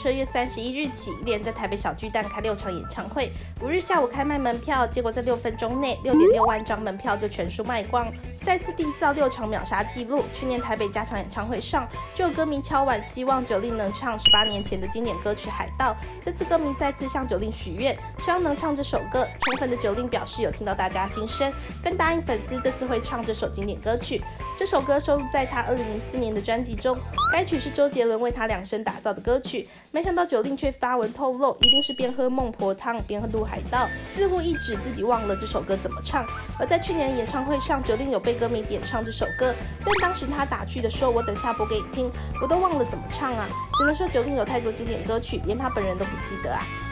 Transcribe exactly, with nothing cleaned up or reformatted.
十二月三十一日起，连在台北小巨蛋开六场演唱会，五日下午开卖门票，结果在六分钟内六点六万张门票就全数卖光，再次缔造六场秒杀纪录。去年台北加场演唱会上，就有歌迷敲碗希望九令能唱十八年前的经典歌曲《海盗》，这次歌迷再次向九令许愿，希望能唱这首歌。充分的九令表示有听到大家心声，更答应粉丝这次会唱这首经典歌曲。这首歌收录在他二零零四年的专辑中，该曲是周杰伦为他量身打造的歌曲。没想到九令却发文透露，一定是边喝孟婆汤边录海盗，似乎一指自己忘了这首歌怎么唱。而在去年演唱会上，九令有被歌迷点唱这首歌，但当时他打趣的说：“我等下播给你听，我都忘了怎么唱啊。”只能说九令有太多经典歌曲，连他本人都不记得啊。